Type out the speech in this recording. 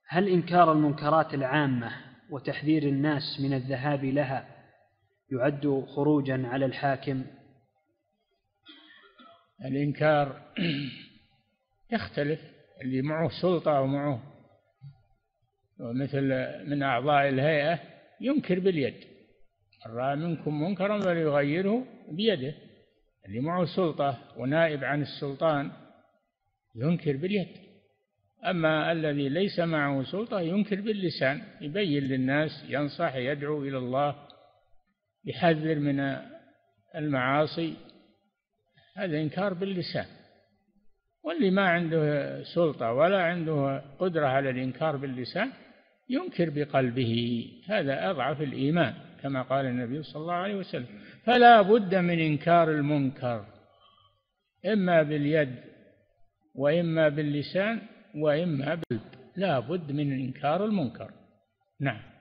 هل إنكار المنكرات العامة وتحذير الناس من الذهاب لها يعد خروجا على الحاكم؟ الإنكار يختلف، اللي معه سلطة ومعه مثل من أعضاء الهيئة ينكر باليد، من رأى منكم منكرا فليغيره بيده. اللي معه سلطة ونائب عن السلطان ينكر باليد. أما الذي ليس معه سلطة ينكر باللسان، يبين للناس، ينصح، يدعو إلى الله، يحذر من المعاصي، هذا إنكار باللسان. واللي ما عنده سلطة ولا عنده قدرة على الإنكار باللسان ينكر بقلبه، هذا أضعف الإيمان كما قال النبي صلى الله عليه وسلم. فلا بد من إنكار المنكر، إما باليد وإما باللسان وإما بالقلب، لا بد من إنكار المنكر. نعم.